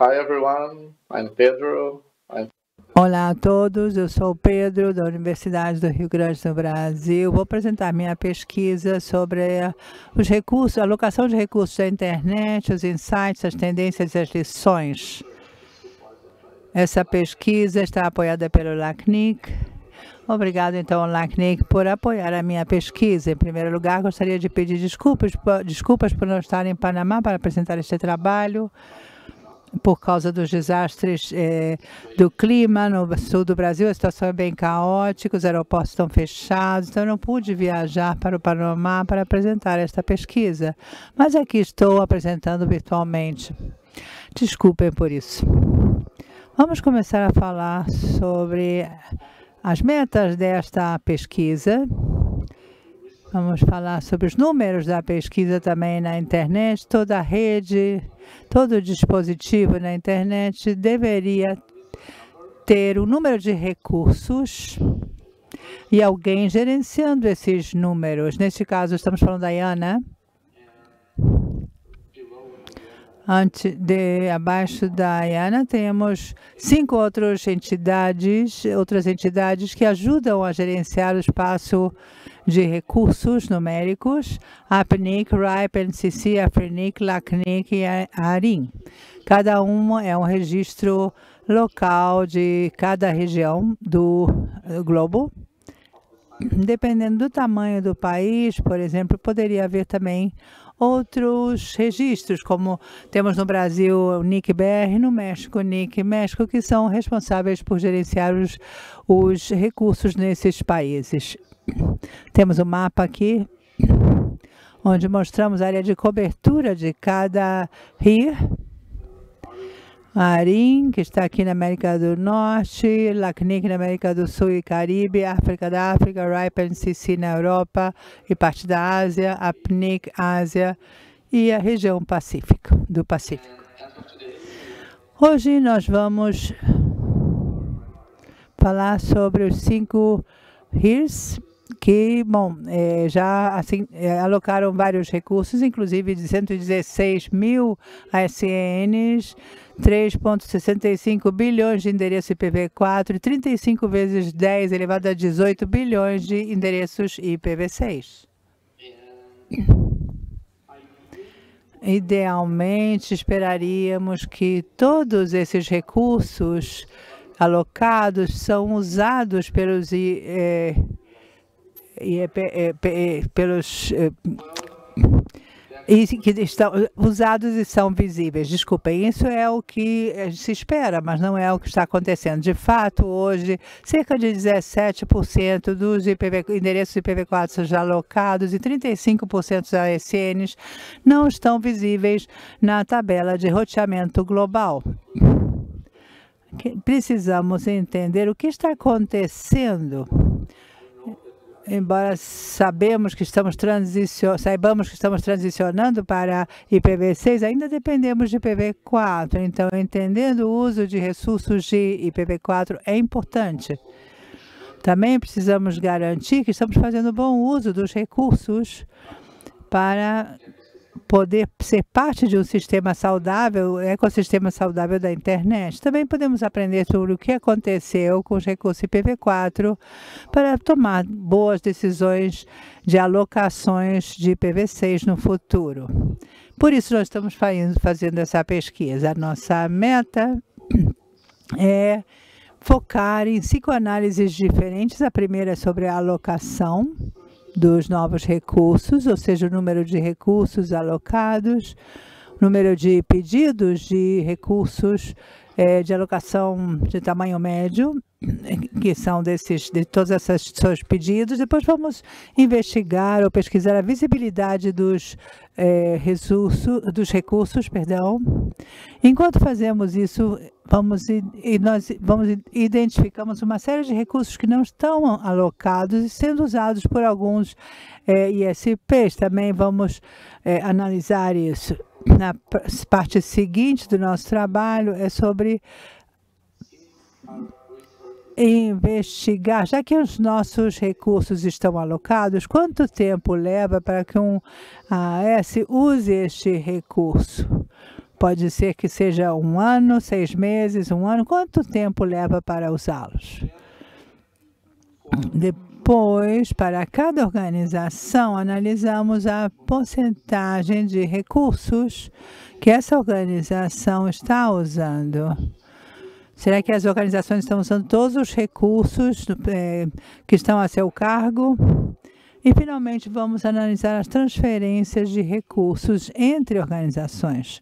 Hi everyone, I'm Pedro. Olá a todos, eu sou o Pedro, da Universidade do Rio Grande do Brasil. Vou apresentar minha pesquisa sobre os recursos, a alocação de recursos da internet, os insights, as tendências e as lições. Essa pesquisa está apoiada pelo LACNIC. Obrigado, então, LACNIC, por apoiar a minha pesquisa. Em primeiro lugar, gostaria de pedir desculpas por não estar em Panamá para apresentar este trabalho, por causa dos desastres do clima no sul do Brasil. A situação é bem caótica, os aeroportos estão fechados, então eu não pude viajar para o Panamá para apresentar esta pesquisa. Mas aqui estou apresentando virtualmente. Desculpem por isso. Vamos começar a falar sobre as metas desta pesquisa. Vamos falar sobre os números da pesquisa também na internet. Toda a rede, todo dispositivo na internet deveria ter um número de recursos e alguém gerenciando esses números. Neste caso, estamos falando da IANA. Abaixo da IANA, temos 5 outras entidades que ajudam a gerenciar o espaço de recursos numéricos: APNIC, RIPE, NCC, AFRINIC, LACNIC e ARIN. Cada uma é um registro local de cada região do globo. Dependendo do tamanho do país, por exemplo, poderia haver também outros registros, como temos no Brasil o NIC-BR, no México, NIC-México, que são responsáveis por gerenciar os recursos nesses países. Temos um mapa aqui, onde mostramos a área de cobertura de cada RIR. ARIN, que está aqui na América do Norte, LACNIC na América do Sul e Caribe, África da África, RIPE, NCC na Europa e parte da Ásia, APNIC, Ásia e a região do Pacífico. Hoje nós vamos falar sobre os 5 RIRs que, já alocaram vários recursos, inclusive de 116 mil ASNs, 3,65 bilhões de endereços IPv4 e 35 vezes 10 elevado a 18 bilhões de endereços IPv6. Idealmente, esperaríamos que todos esses recursos alocados são usados pelos que estão usados e são visíveis. Desculpem, isso é o que se espera, mas não é o que está acontecendo. De fato, hoje, cerca de 17% dos endereços IPv4 são já alocados e 35% dos ASNs não estão visíveis na tabela de roteamento global. Precisamos entender o que está acontecendo. Embora saibamos que estamos transicionando para IPv6, ainda dependemos de IPv4. Então, entendendo o uso de recursos de IPv4 é importante. Também precisamos garantir que estamos fazendo bom uso dos recursos para poder ser parte de um sistema saudável, ecossistema saudável da internet. Também podemos aprender sobre o que aconteceu com os recursos IPv4 para tomar boas decisões de alocações de IPv6 no futuro. Por isso, nós estamos fazendo essa pesquisa. A nossa meta é focar em 5 análises diferentes. A primeira é sobre a alocação dos novos recursos, ou seja, o número de recursos alocados, número de pedidos de recursos de alocação de tamanho médio, que são de todos esses pedidos. Depois vamos investigar ou pesquisar a visibilidade dos recursos. Enquanto fazemos isso, nós identificamos uma série de recursos que não estão alocados e sendo usados por alguns ISPs. Também vamos analisar isso. Na parte seguinte do nosso trabalho é sobre investigar, já que os nossos recursos estão alocados, quanto tempo leva para que um AS use este recurso? Pode ser que seja 1 ano, 6 meses, 1 ano. Quanto tempo leva para usá-los? Depois, para cada organização, analisamos a porcentagem de recursos que essa organização está usando. Será que as organizações estão usando todos os recursos que estão a seu cargo? E, finalmente, vamos analisar as transferências de recursos entre organizações.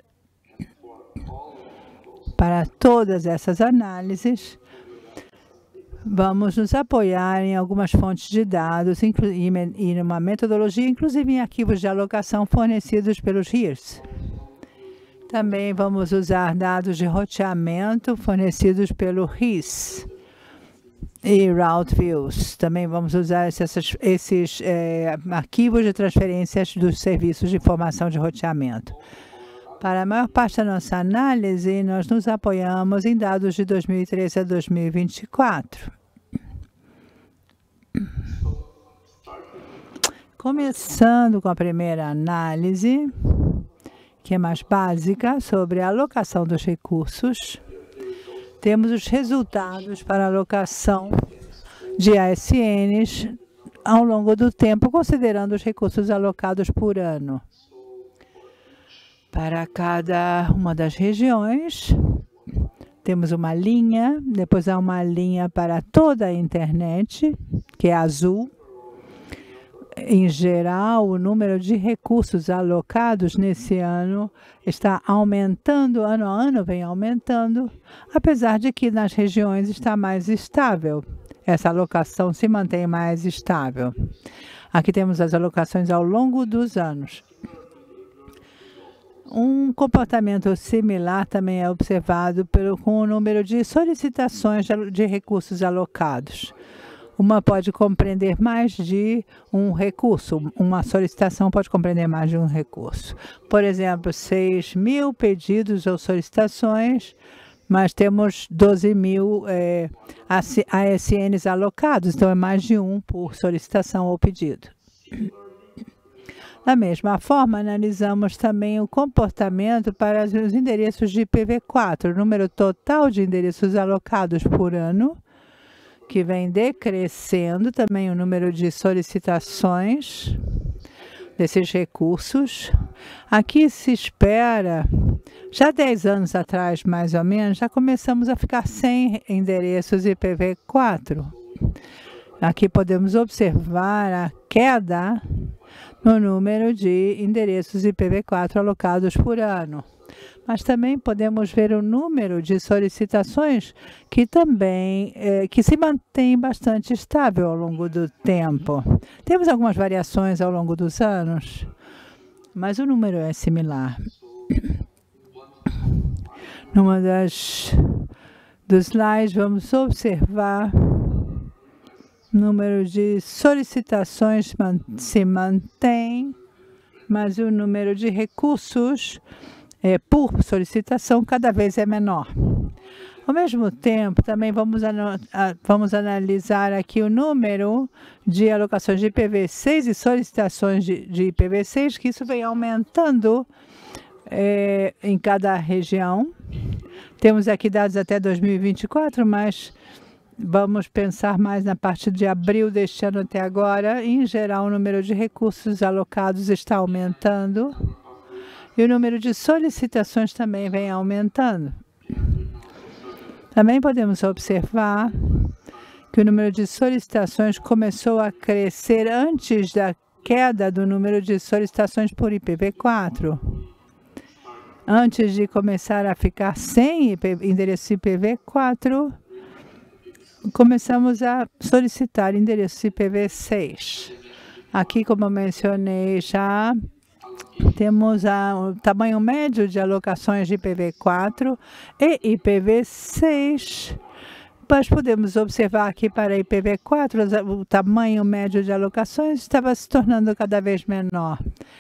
Para todas essas análises, vamos nos apoiar em algumas fontes de dados e numa metodologia, inclusive em arquivos de alocação fornecidos pelos RIRs. Também vamos usar dados de roteamento fornecidos pelo RIS e Route Views. Também vamos usar esses arquivos de transferências dos serviços de informação de roteamento. Para a maior parte da nossa análise, nós nos apoiamos em dados de 2013 a 2024. Começando com a primeira análise, que é mais básica, sobre a alocação dos recursos, temos os resultados para a alocação de ASNs ao longo do tempo, considerando os recursos alocados por ano. Para cada uma das regiões, temos uma linha, depois há uma linha para toda a internet, que é azul. Em geral, o número de recursos alocados nesse ano está aumentando, ano a ano vem aumentando, apesar de que nas regiões está mais estável. Essa alocação se mantém mais estável. Aqui temos as alocações ao longo dos anos. Um comportamento similar também é observado com o número de solicitações de recursos alocados. Uma pode compreender mais de um recurso. Uma solicitação pode compreender mais de um recurso. Por exemplo, 6.000 pedidos ou solicitações, mas temos 12.000 ASNs alocados, então é mais de um por solicitação ou pedido. Da mesma forma, analisamos também o comportamento para os endereços de IPv4, o número total de endereços alocados por ano, que vem decrescendo, também o número de solicitações desses recursos. Aqui se espera, já 10 anos atrás, mais ou menos, já começamos a ficar sem endereços IPv4. Aqui podemos observar a queda no número de endereços IPv4 alocados por ano. Mas também podemos ver o número de solicitações que também que se mantém bastante estável ao longo do tempo. Temos algumas variações ao longo dos anos, mas o número é similar. Numa dos slides, vamos observar o número de solicitações se mantém, mas o número de recursos por solicitação cada vez é menor. Ao mesmo tempo, também vamos analisar aqui o número de alocações de IPv6 e solicitações de IPv6, que isso vem aumentando em cada região. Temos aqui dados até 2024, mas vamos pensar mais na parte de abril deste ano até agora. Em geral, o número de recursos alocados está aumentando e o número de solicitações também vem aumentando. Também podemos observar que o número de solicitações começou a crescer antes da queda do número de solicitações por IPv4. Antes de começar a ficar sem endereço IPv4, começamos a solicitar endereço IPv6. Aqui, como eu mencionei já, temos o tamanho médio de alocações de IPv4 e IPv6. Mas podemos observar aqui para IPv4, o tamanho médio de alocações estava se tornando cada vez menor.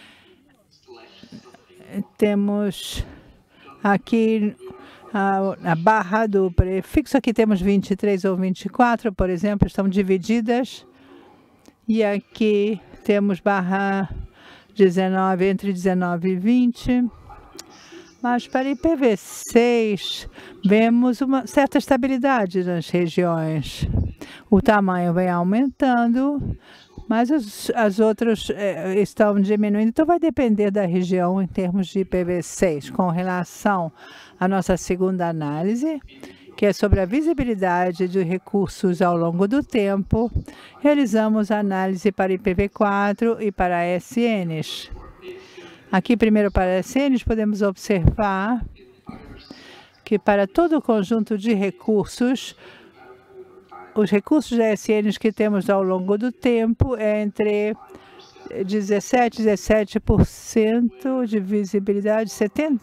Temos aqui a barra do prefixo, aqui temos 23 ou 24, por exemplo, estão divididas. E aqui temos barra 19, entre 19 e 20. Mas para IPv6, vemos uma certa estabilidade nas regiões. O tamanho vem aumentando, mas as outras estão diminuindo. Então, vai depender da região em termos de IPv6. Com relação à nossa segunda análise, que é sobre a visibilidade de recursos ao longo do tempo, realizamos a análise para IPv4 e para ASNs. Aqui, primeiro para ASNs, podemos observar que para todo o conjunto de recursos, os recursos da ASNs que temos ao longo do tempo é entre 17% e 17% de visibilidade, 75%,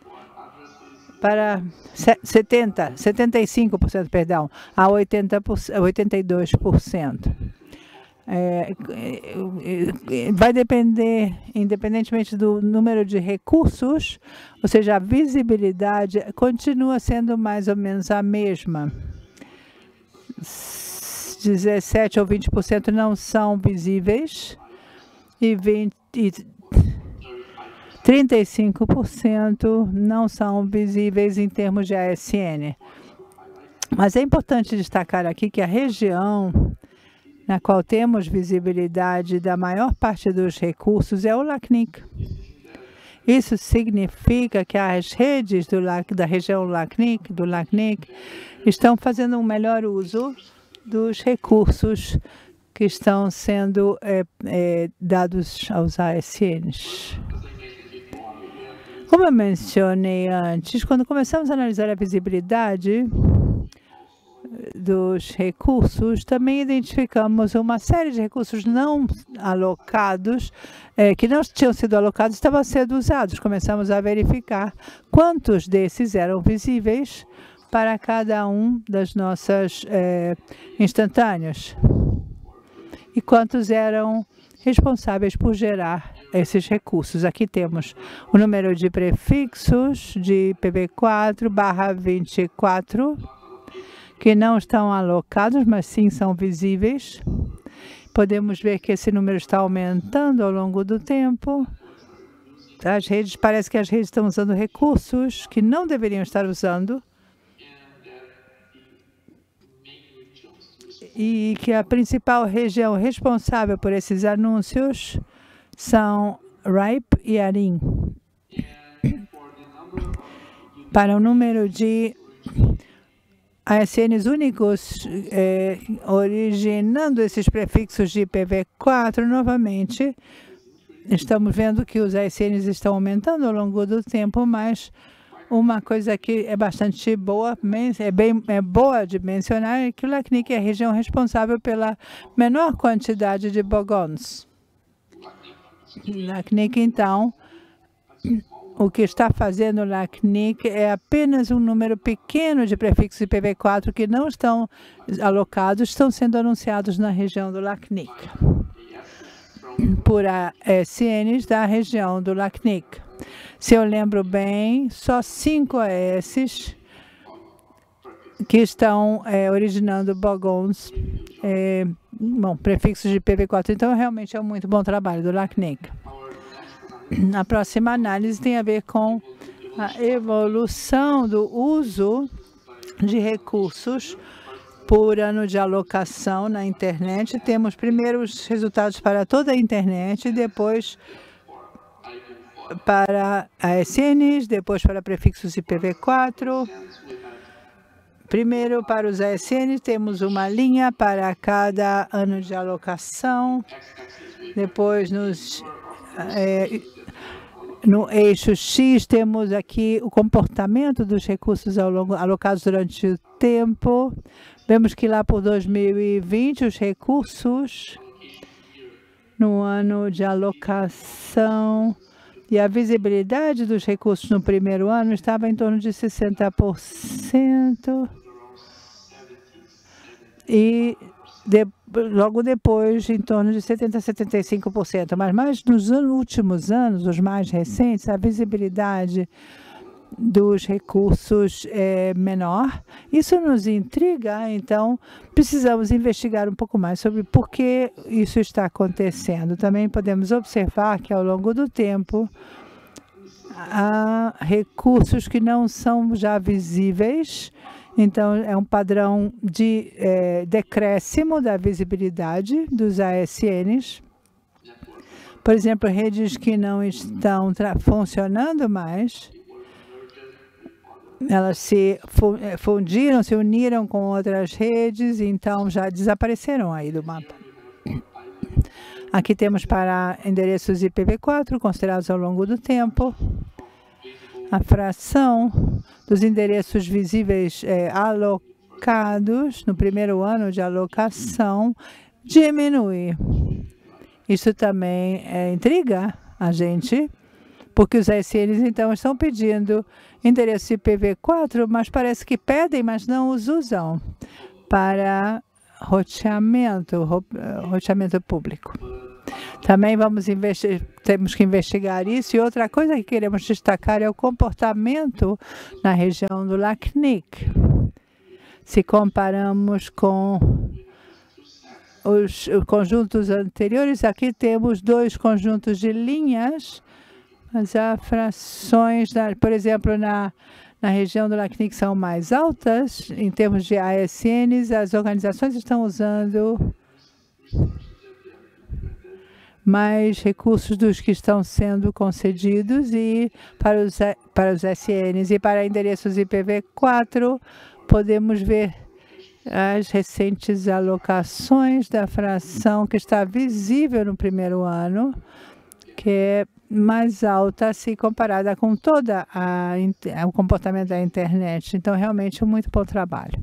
perdão, a 82%. Vai depender, independentemente do número de recursos, ou seja, a visibilidade continua sendo mais ou menos a mesma. 17% ou 20% não são visíveis e 35% não são visíveis em termos de ASN. Mas é importante destacar aqui que a região na qual temos visibilidade da maior parte dos recursos é o LACNIC. Isso significa que as redes da região LACNIC, do LACNIC, estão fazendo um melhor uso dos recursos que estão sendo dados aos ASNs. Como eu mencionei antes, quando começamos a analisar a visibilidade dos recursos, também identificamos uma série de recursos não alocados, que não tinham sido alocados, estavam sendo usados. Começamos a verificar quantos desses eram visíveis para cada um das nossas instantâneos e quantos eram responsáveis por gerar esses recursos. Aqui temos o número de prefixos de IPv4/24, que não estão alocados, mas sim são visíveis. Podemos ver que esse número está aumentando ao longo do tempo. As redes, parece que as redes estão usando recursos que não deveriam estar usando. E que a principal região responsável por esses anúncios são RIPE e ARIN. Para o número de ASNs únicos originando esses prefixos de IPv4, novamente, estamos vendo que os ASNs estão aumentando ao longo do tempo, mas uma coisa que é bastante boa, boa de mencionar, é que o LACNIC é a região responsável pela menor quantidade de bogons. LACNIC, então, o que está fazendo o LACNIC é apenas um número pequeno de prefixos IPv4 que não estão alocados, estão sendo anunciados na região do LACNIC, por ASNs da região do LACNIC. Se eu lembro bem, só 5 AS que estão originando bogons, prefixos de IPv4. Então, realmente é um muito bom trabalho do LACNIC. A próxima análise tem a ver com a evolução do uso de recursos por ano de alocação na internet. Temos primeiro os resultados para toda a internet, e depois para ASNs, depois para prefixos IPv4. Primeiro, para os ASNs, temos uma linha para cada ano de alocação. Depois, no eixo X, temos aqui o comportamento dos recursos alocados durante o tempo. Vemos que lá por 2020, os recursos no ano de alocação e a visibilidade dos recursos no primeiro ano estava em torno de 60%. E logo depois, em torno de 70% a 75%. Mas nos últimos anos, os mais recentes, a visibilidade dos recursos é menor. Isso nos intriga, então precisamos investigar um pouco mais sobre por que isso está acontecendo. Também podemos observar que ao longo do tempo há recursos que não são já visíveis, então é um padrão de decréscimo da visibilidade dos ASNs. Por exemplo, redes que não estão funcionando mais, elas se fundiram, se uniram com outras redes, então já desapareceram aí do mapa. Aqui temos para endereços IPv4 considerados ao longo do tempo. A fração dos endereços visíveis alocados no primeiro ano de alocação diminui. Isso também intriga a gente, porque os ASNs então estão pedindo endereço IPv4, mas parece que pedem, mas não os usam para roteamento público. Também temos que investigar isso. E outra coisa que queremos destacar é o comportamento na região do LACNIC. Se comparamos com os conjuntos anteriores, aqui temos dois conjuntos de linhas, mas há frações, por exemplo, na região do LACNIC são mais altas. Em termos de ASNs, as organizações estão usando mais recursos dos que estão sendo concedidos e para os SNs e para endereços IPv4, podemos ver as recentes alocações da fração que está visível no primeiro ano, que é mais alta se comparada com todo o comportamento da internet. Então, realmente, muito bom trabalho.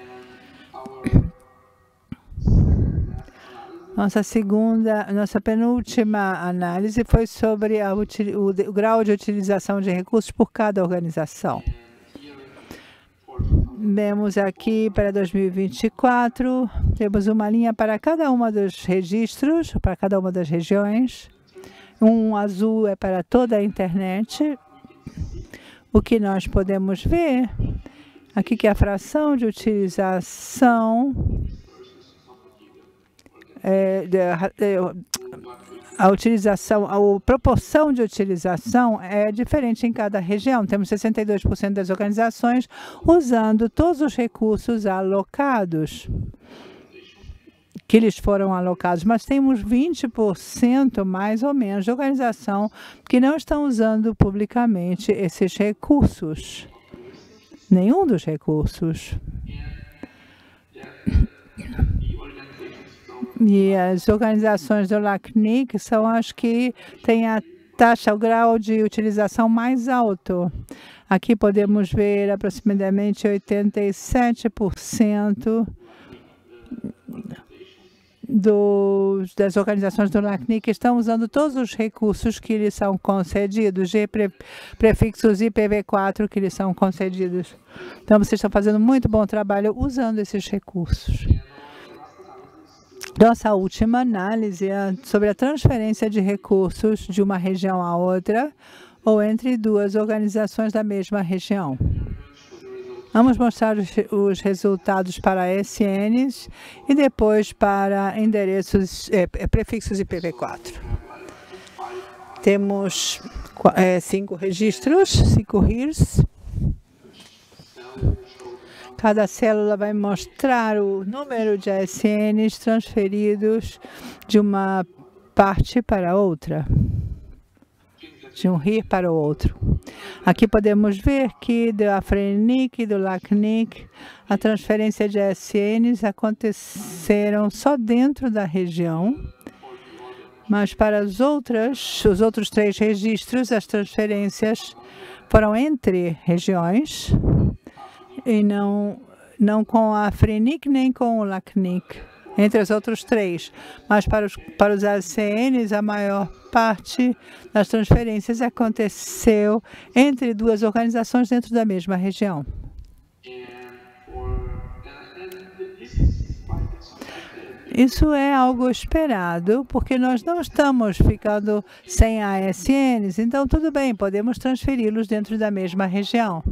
Nossa penúltima análise foi sobre o grau de utilização de recursos por cada organização. Vemos aqui para 2024, temos uma linha para cada uma dos registros, para cada uma das regiões. Um azul é para toda a internet. O que nós podemos ver aqui que a fração de utilização a proporção de utilização é diferente em cada região. Temos 62% das organizações usando todos os recursos alocados, que lhes foram alocados, mas temos 20% mais ou menos de organização que não estão usando publicamente esses recursos, nenhum dos recursos. E as organizações do LACNIC são as que têm a taxa, o grau de utilização mais alto. Aqui podemos ver aproximadamente 87% das organizações do LACNIC estão usando todos os recursos que lhes são concedidos, prefixos IPv4 que lhes são concedidos. Então, vocês estão fazendo muito bom trabalho usando esses recursos. Nossa última análise é sobre a transferência de recursos de uma região a outra ou entre duas organizações da mesma região. Vamos mostrar os resultados para SNs e depois para endereços prefixos IPv4. Temos 5 registros, 5 RIRs. Cada célula vai mostrar o número de ASNs transferidos de uma parte para outra, de um RIR para o outro. Aqui podemos ver que da FRENIC e do LACNIC, a transferência de ASNs aconteceram só dentro da região, mas para os outros 3 registros, as transferências foram entre regiões, e não com a FRENIC nem com o LACNIC, entre os outros 3. Mas para os ASNs, a maior parte das transferências aconteceu entre duas organizações dentro da mesma região. Isso é algo esperado, porque nós não estamos ficando sem ASNs, então tudo bem, podemos transferi-los dentro da mesma região.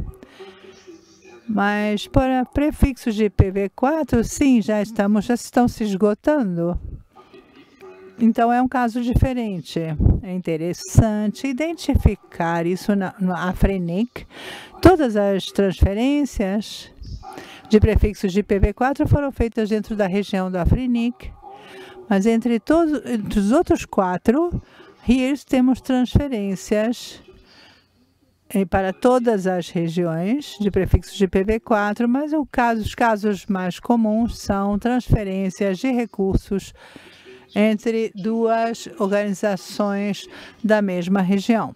Mas para prefixos de IPv4, sim, já estão se esgotando. Então, é um caso diferente. É interessante identificar isso na Afrinic. Todas as transferências de prefixos de IPv4 foram feitas dentro da região da Afrinic, mas entre os outros 4 RIRs temos transferências para todas as regiões de prefixos de IPv4, mas os casos mais comuns são transferências de recursos entre 2 organizações da mesma região.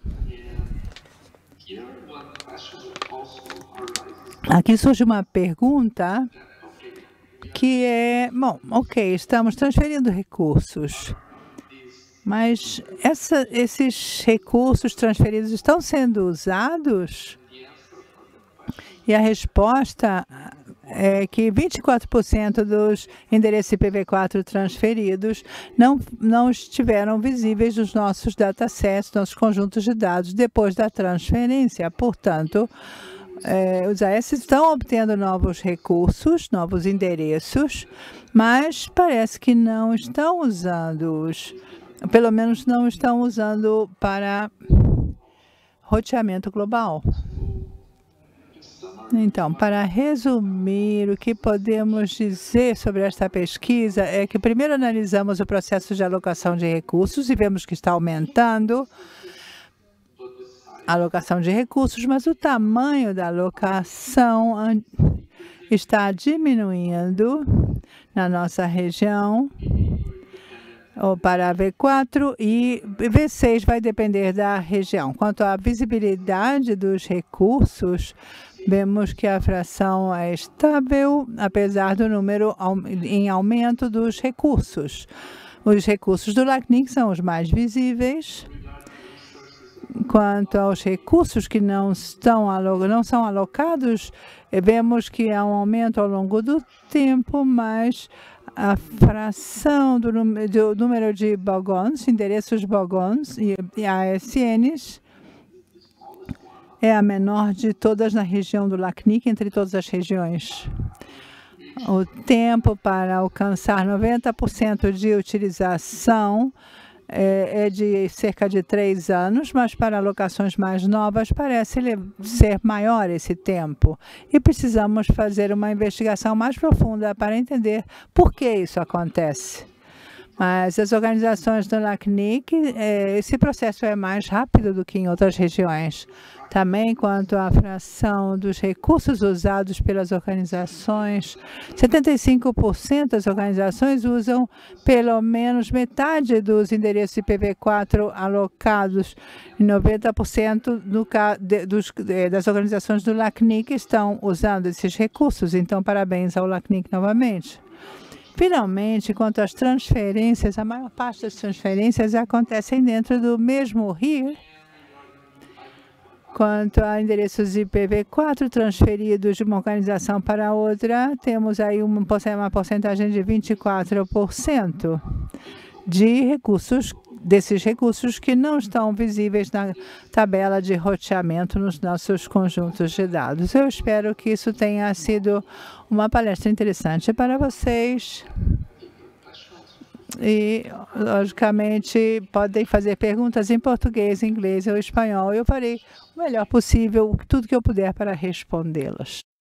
Aqui surge uma pergunta que é, bom, ok, estamos transferindo recursos, mas esses recursos transferidos estão sendo usados? E a resposta é que 24% dos endereços IPv4 transferidos não estiveram visíveis nos nossos datasets, nossos conjuntos de dados, depois da transferência. Portanto, os AS estão obtendo novos recursos, novos endereços, mas parece que não estão usando-os, pelo menos não estão usando para roteamento global. Então, para resumir, o que podemos dizer sobre esta pesquisa é que primeiro analisamos o processo de alocação de recursos e vemos que está aumentando a alocação de recursos, mas o tamanho da alocação está diminuindo na nossa região, ou para a V4, e V6 vai depender da região. Quanto à visibilidade dos recursos, vemos que a fração é estável, apesar do número em aumento dos recursos. Os recursos do LACNIC são os mais visíveis. Quanto aos recursos que não são alocados, vemos que há um aumento ao longo do tempo, mas a fração do número de bogons, endereços bogons e ASNs, é a menor de todas na região do LACNIC, entre todas as regiões. O tempo para alcançar 90% de utilização é de cerca de 3 anos, mas para alocações mais novas parece ser maior esse tempo. E precisamos fazer uma investigação mais profunda para entender por que isso acontece. Mas as organizações do LACNIC, esse processo é mais rápido do que em outras regiões. Também, quanto à fração dos recursos usados pelas organizações, 75% das organizações usam pelo menos metade dos endereços IPv4 alocados. E 90% das organizações do LACNIC estão usando esses recursos. Então, parabéns ao LACNIC novamente. Finalmente, quanto às transferências, a maior parte das transferências acontecem dentro do mesmo RIR. Quanto a endereços IPv4 transferidos de uma organização para outra, temos aí uma porcentagem de 24% desses recursos que não estão visíveis na tabela de roteamento nos nossos conjuntos de dados. Eu espero que isso tenha sido uma palestra interessante para vocês. E, logicamente, podem fazer perguntas em português, inglês ou espanhol. Eu farei o melhor possível, tudo que eu puder para respondê-las.